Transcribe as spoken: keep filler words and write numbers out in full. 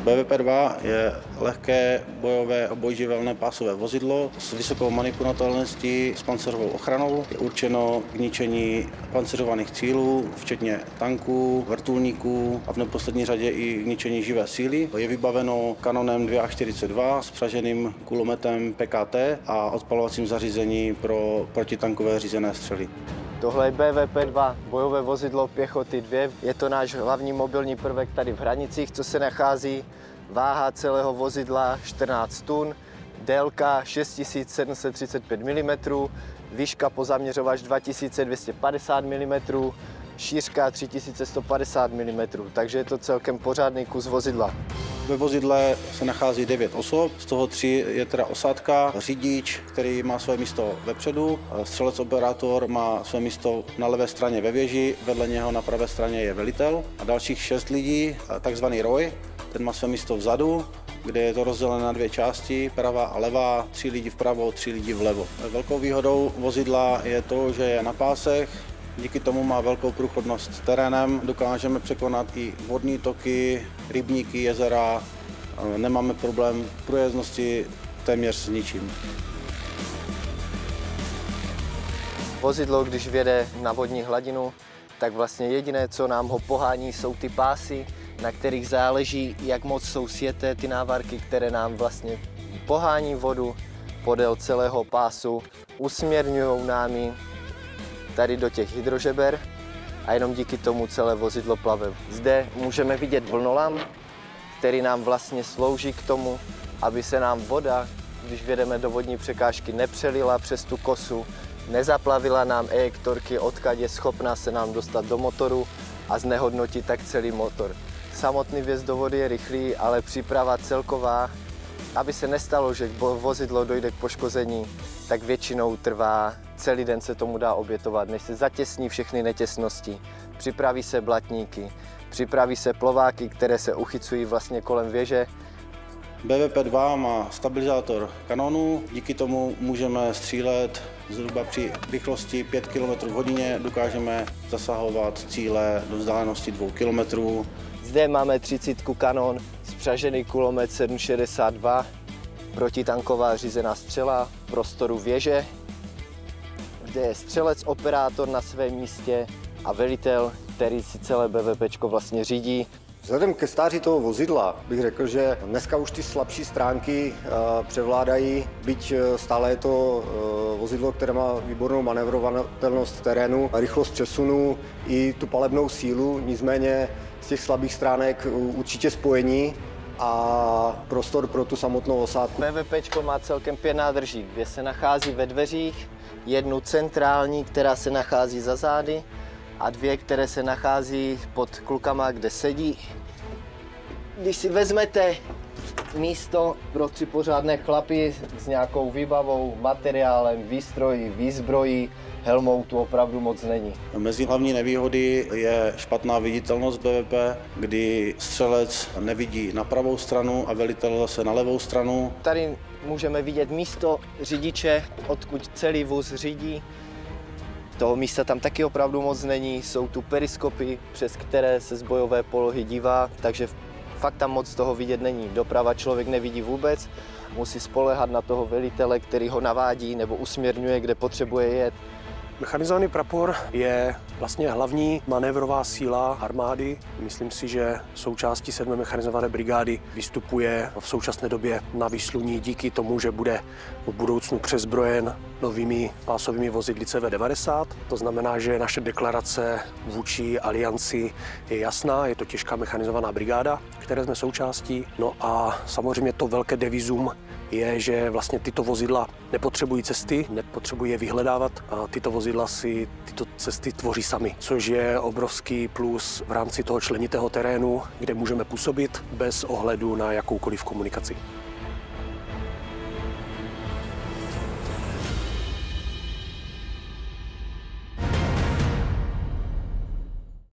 B V P dva je lehké bojové obojživelné pásové vozidlo s vysokou manipulovatelností s pancerovou ochranou. Je určeno k ničení pancerovaných cílů, včetně tanků, vrtulníků a v neposlední řadě i k ničení živé síly. Je vybaveno kanonem dvě A čtyřicet dva s přaženým kulometem P K T a odpalovacím zařízení pro protitankové řízené střely. Tohle je B V P dva, bojové vozidlo pěchoty dva. Je to náš hlavní mobilní prvek tady v Hranicích, co se nachází. Váha celého vozidla čtrnáct tun, délka šest tisíc sedm set třicet pět milimetrů, výška po zaměřovač dva tisíce dvě stě padesát milimetrů, šířka tři tisíce sto padesát milimetrů, takže je to celkem pořádný kus vozidla. Ve vozidle se nachází devět osob, z toho tři je teda osádka, řidič, který má své místo vepředu, střelec operátor má své místo na levé straně ve věži, vedle něho na pravé straně je velitel a dalších šest lidí, takzvaný roj, ten má své místo vzadu, kde je to rozdělené na dvě části, pravá a levá, tři lidi vpravo, tři lidi vlevo. Velkou výhodou vozidla je to, že je na pásech. Díky tomu má velkou průchodnost terénem, dokážeme překonat i vodní toky, rybníky, jezera, nemáme problém v průjezdnosti téměř s ničím. Vozidlo, když vjede na vodní hladinu, tak vlastně jediné, co nám ho pohání, jsou ty pásy, na kterých záleží, jak moc jsou sjeté ty návarky, které nám vlastně pohání vodu podél celého pásu, usměrňují námi tady do těch hydrožeber a jenom díky tomu celé vozidlo plave. Zde můžeme vidět vlnolam, který nám vlastně slouží k tomu, aby se nám voda, když vjedeme do vodní překážky, nepřelila přes tu kosu, nezaplavila nám ejektorky, odkud je schopná se nám dostat do motoru a znehodnotit tak celý motor. Samotný vjezd do vody je rychlý, ale příprava celková, aby se nestalo, že vozidlo dojde k poškození, tak většinou trvá, celý den se tomu dá obětovat, než se zatěsní všechny netěsnosti, připraví se blatníky, připraví se plováky, které se uchycují vlastně kolem věže. B V P dva má stabilizátor kanonů, díky tomu můžeme střílet zhruba při rychlosti pět kilometrů v hodině, dokážeme zasahovat cíle do vzdálenosti dvou kilometrů. Zde máme třicítku kanon, spřažený kulomet sedm šedesát dva, protitanková řízená střela, prostoru věže. Zde je střelec operátor na svém místě a velitel, který si celé BVPčko vlastně řídí. Vzhledem ke stáří toho vozidla bych řekl, že dneska už ty slabší stránky převládají, byť stále je to vozidlo, které má výbornou manévrovatelnost v terénu, rychlost přesunu i tu palebnou sílu, nicméně z těch slabých stránek určitě spojení a prostor pro tu samotnou osádku. BVPčko má celkem pět nádrží, dvě se nachází ve dveřích, jednu centrální, která se nachází za zády, a dvě, které se nachází pod klukama, kde sedí. Když si vezmete místo pro tři pořádné chlapy s nějakou výbavou, materiálem, výstrojí, výzbrojí, helmou tu opravdu moc není. Mezi hlavní nevýhody je špatná viditelnost B V P, kdy střelec nevidí na pravou stranu a velitel zase na levou stranu. Tady můžeme vidět místo řidiče, odkud celý vůz řídí. Toho místa tam taky opravdu moc není, jsou tu periskopy, přes které se z bojové polohy dívá, takže fakt tam moc toho vidět není. Doprava člověk nevidí vůbec, musí spoléhat na toho velitele, který ho navádí nebo usměrňuje, kde potřebuje jet. Mechanizovaný prapor je vlastně hlavní manévrová síla armády. Myslím si, že součástí sedmé mechanizované brigády vystupuje v současné době na výsluní díky tomu, že bude v budoucnu přezbrojen novými pásovými vozidly C V devadesát. To znamená, že naše deklarace vůči alianci je jasná, je to těžká mechanizovaná brigáda, které jsme součástí. No a samozřejmě to velké devizum je, že vlastně tyto vozidla nepotřebují cesty, nepotřebují je vyhledávat a tyto vozidla si tyto cesty tvoří sami, což je obrovský plus v rámci toho členitého terénu, kde můžeme působit bez ohledu na jakoukoliv komunikaci.